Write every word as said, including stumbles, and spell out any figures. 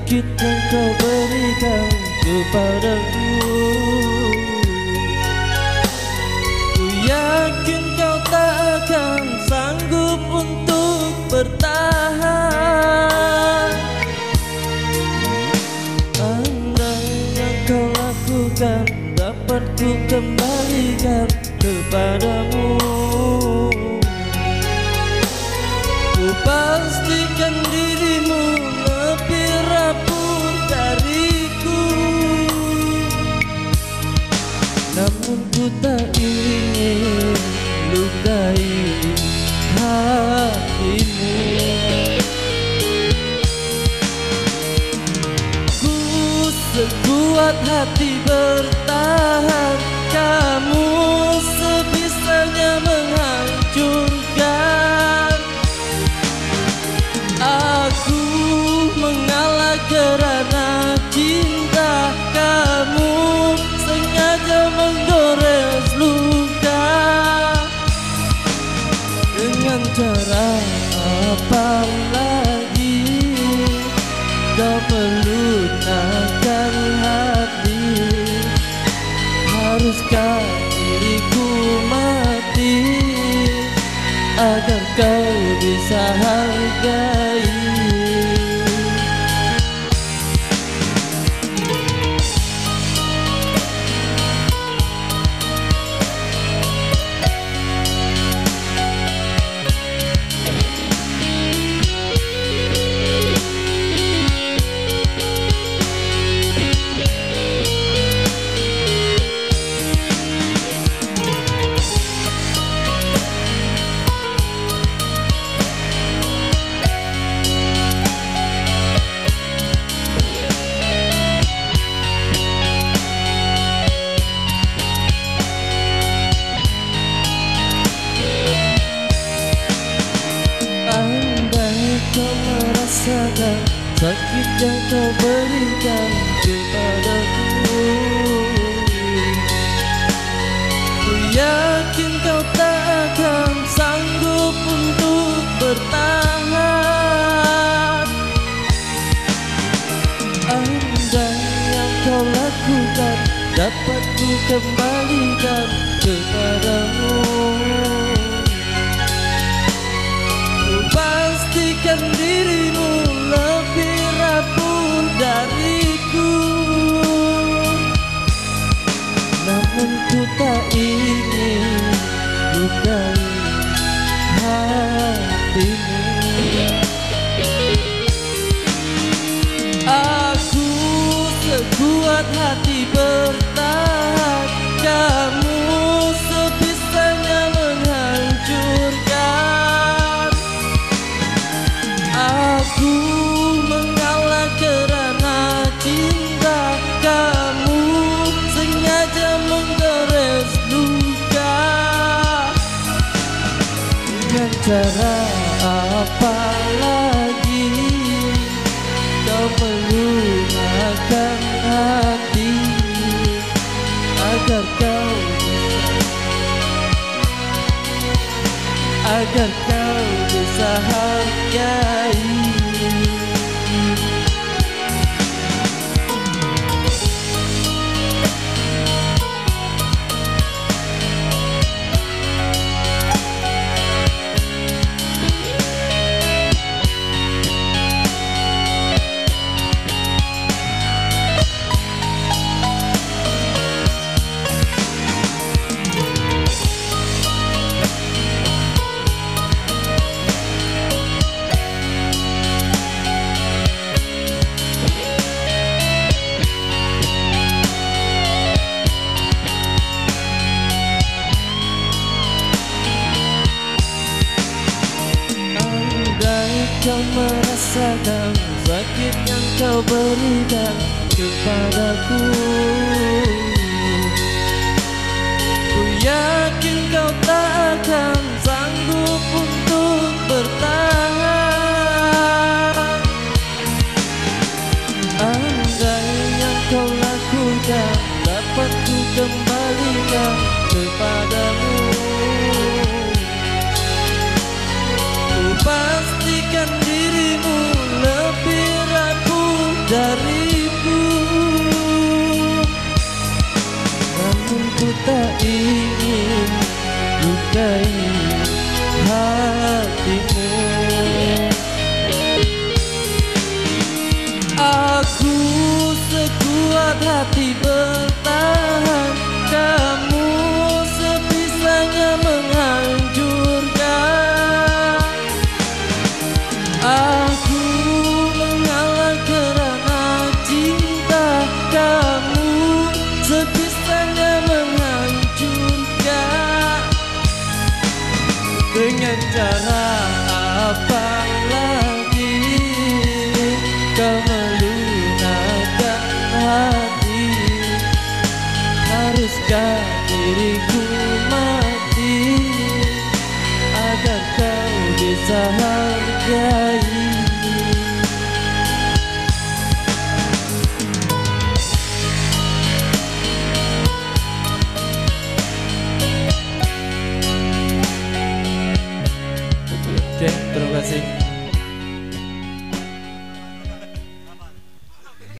sakit yang kau berikan kepadaku. Ku yakin kau tak akan sanggup untuk bertahan. Andai yang kau lakukan dapat ku kembalikan kepadamu, ku pastikan dirimu lebih rapuh dariku. Namun ku tak ingin lukai hatimu. Ku sekuat hati bertahan, kamu sebisanya menghancurkan. Aku mengalah kerana cinta, kamu sengaja menggores luka. Dengan cara apa lagi kau melunakkan hati? Haruskah diriku mati agar kau bisa hargai? Kau merasakan sakit yang kau berikan kepadaku. Ku yakin kau tak akan sanggup untuk bertahan. Andai yang kau lakukan dapat ku kembalikan kepadamu, pastikan dirimu lebih rapuh dariku. Namun ku tak ingin lukai hatimu. Aku sekuat hati bertahan, kamu sebisanya menghancurkan. Aku mengalah kerana cinta, kamu sengaja menggores luka. Dengan cara apa lagi kau melunakkan hati agar kau agar kau bisa hargai. Kau merasakan sakit yang kau berikan kepadaku. Ku yakin kau tak akan sanggup untuk bertahan. Andai yang kau lakukan dapat ku kembalikan kepadamu, ku pastikan dirimu lebih rapuh dariku, namun ku tak ingin lukai hatimu. Aku sekuat hati bertahan, kamu sebisanya menghancurkan. Aku mengalah kerana cinta, kamu sebisanya menghancurkan. Dengan cara apa lagi kau melunakkan hati? Haruskah diriku mati agar kau bisa hargai?